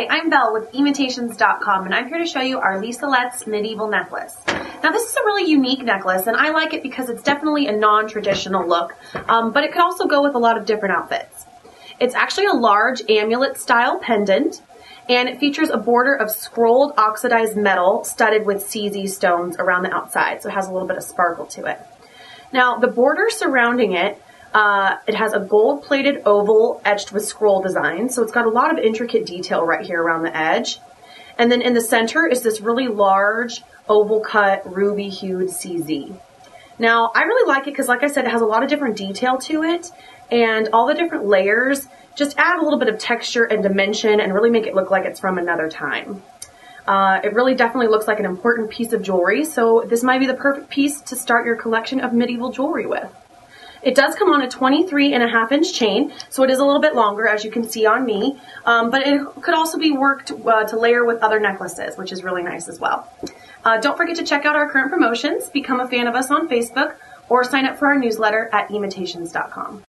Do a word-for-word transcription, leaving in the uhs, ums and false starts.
I'm Belle with Imitations dot com, and I'm here to show you our Lisa Letts medieval necklace. Now this is a really unique necklace, and I like it because it's definitely a non-traditional look, um, but it could also go with a lot of different outfits. It's actually a large amulet-style pendant, and it features a border of scrolled oxidized metal studded with C Z stones around the outside, so it has a little bit of sparkle to it. Now the border surrounding it, Uh, it has a gold-plated oval etched with scroll design, so it's got a lot of intricate detail right here around the edge. And then in the center is this really large oval-cut ruby-hued C Z. Now, I really like it because, like I said, it has a lot of different detail to it, and all the different layers just add a little bit of texture and dimension and really make it look like it's from another time. Uh, it really definitely looks like an important piece of jewelry, so this might be the perfect piece to start your collection of medieval jewelry with. It does come on a twenty-three and a half inch chain, so it is a little bit longer, as you can see on me, um, but it could also be worked uh, to layer with other necklaces, which is really nice as well. Uh, don't forget to check out our current promotions, become a fan of us on Facebook, or sign up for our newsletter at Imitations dot com.